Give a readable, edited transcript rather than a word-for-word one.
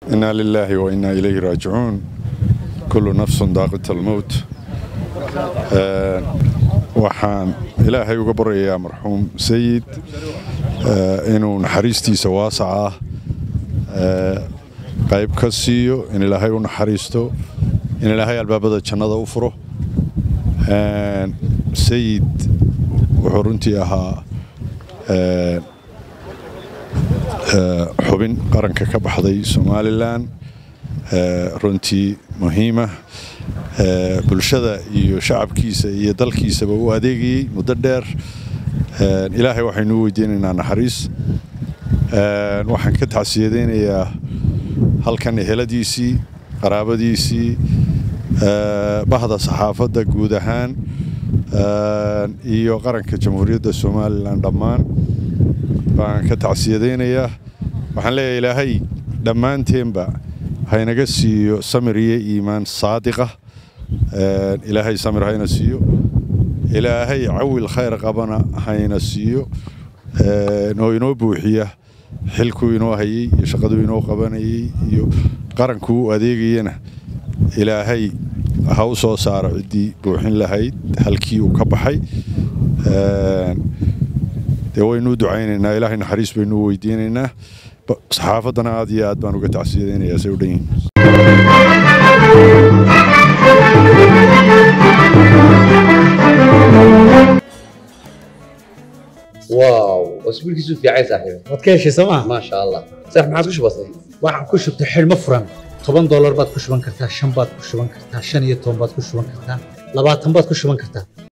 إنا لله وإنا إليه راجعون كل نفس ذائقة الموت. waxaan ilaahay uga baryayaa marxuum sayid inuu naxariistiisa waasaca qayb ka siiyo in ilaahay u naxariisto in ilaahay albaabada jannada u furo. sayid wuxuu runtii ahaa xubin qaranka ka baxday Somaliland runtii muhiima bulshada iyo shacabkiisa iyo dalkiisaba u adeegayay muddo dheer. ilaahay waxaynu weydiinaynaa naxariis. waxaan ka tacsiyadeynayaa halkan eheladiisii qaraabadiisii bahda saxaafadda guud ahaan iyo qaranka jamhuuriyadda Somaliland dhammaan baan ka tacsiyadeynayaa. waxaan leeyahay ilaahay dhammaanteenba haynaga siiyo samir iyo iimaan saadiqa. ilaahay samir hayna siiyo, ilaahay cawil khayr qabana hayna siiyo, noo inoo buuxiya xilku inoo hayay iyo shaqadu inoo qabanayay iyo qaranku u adeegayana ilaahay ha u soo saaro cidii buuxin lahayd halkii uu ka baxay. waynu ducaynaynaa, ilaahay naxariis baynu weydiinaynaa. saxaafaddana aad iyo aad baan uga tacsiyadeynayaa say u dhan yihiin. واو اسبوعك في عايز صاحبي waad ka heshay sooma ما شاء الله صح ما عاد كش بسيط waxaan ku shubtay xilmo furan $10 baad ku shuban kartaa 5 baad ku shuban kartaa 15 baad ku shuban kartaa 20 baad ku shuban kartaa